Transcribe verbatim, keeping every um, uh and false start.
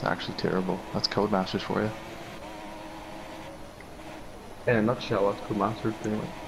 It's actually terrible. That's Codemasters for you. In a nutshell, that's Codemasters pretty much.